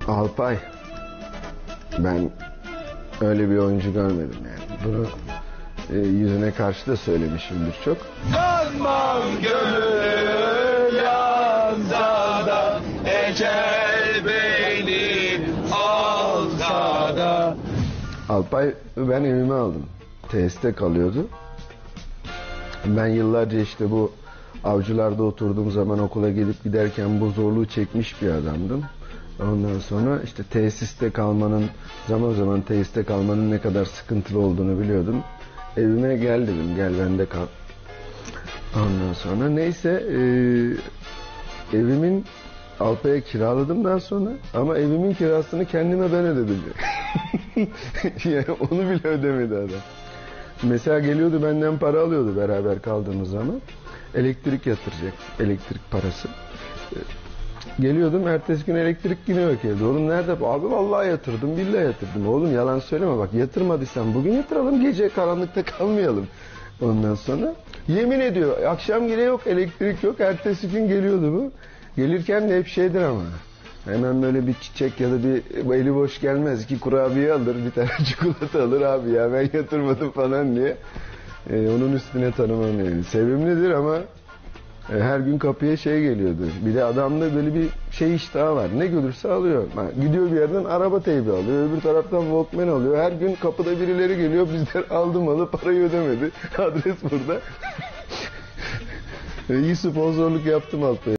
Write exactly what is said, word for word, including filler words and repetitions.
Alpay, ben öyle bir oyuncu görmedim yani. Bunu e, yüzüne karşı da söylemişimdir çok. Yanmam gönül yansa da, ecel beni alsa da. Alpay, ben evime aldım. Tesiste kalıyordu. Ben yıllarca işte bu Avcılar'da oturduğum zaman okula gelip giderken bu zorluğu çekmiş bir adamdım. Ondan sonra işte tesiste kalmanın, zaman zaman tesiste kalmanın ne kadar sıkıntılı olduğunu biliyordum. Evime gel dedim, gel bende kal. Ondan sonra neyse e, evimin Alpay'a kiraladım daha sonra, ama evimin kirasını kendime ben ödedim. Yani onu bile ödemedi adam. Mesela geliyordu, benden para alıyordu beraber kaldığımız zaman. Elektrik yatıracak, elektrik parası. Geliyordum, ertesi gün elektrik yine yok evde. Oğlum nerede? Abi vallahi yatırdım, billahi yatırdım. Oğlum yalan söyleme bak, yatırmadıysan bugün yatıralım, gece karanlıkta kalmayalım. Ondan sonra yemin ediyor, akşam yine yok, elektrik yok. Ertesi gün geliyordu bu. Gelirken de hep şeydir ama. Hemen böyle bir çiçek ya da bir eli boş gelmez. İki kurabiye alır, bir tane çikolata alır, abi ya ben yatırmadım falan diye. Ee, onun üstüne tanımam yani. Sevimlidir ama e, her gün kapıya şey geliyordu. Bir de adamda böyle bir şey iştahı var. Ne görürse alıyor. Ha, gidiyor bir yerden araba teybi alıyor. Öbür taraftan Walkman alıyor. Her gün kapıda birileri geliyor. Bizler aldı malı, parayı ödemedi. Adres burada. İyi sponsorluk yaptım Alpay'a.